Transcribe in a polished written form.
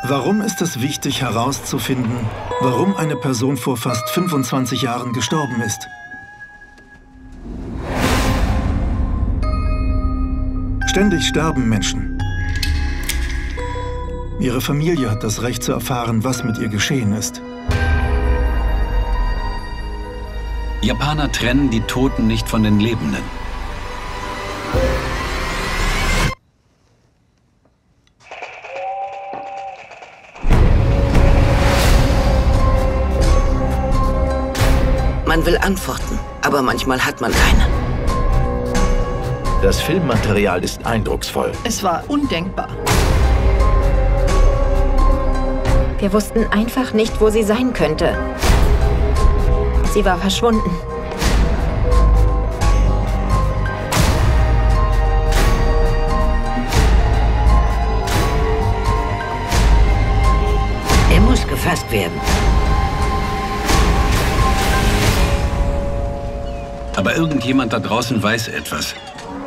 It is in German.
Warum ist es wichtig herauszufinden, warum eine Person vor fast 25 Jahren gestorben ist? Ständig sterben Menschen. Ihre Familie hat das Recht zu erfahren, was mit ihr geschehen ist. Japaner trennen die Toten nicht von den Lebenden. Man will Antworten, aber manchmal hat man keine. Das Filmmaterial ist eindrucksvoll. Es war undenkbar. Wir wussten einfach nicht, wo sie sein könnte. Sie war verschwunden. Er muss gefasst werden. Aber irgendjemand da draußen weiß etwas.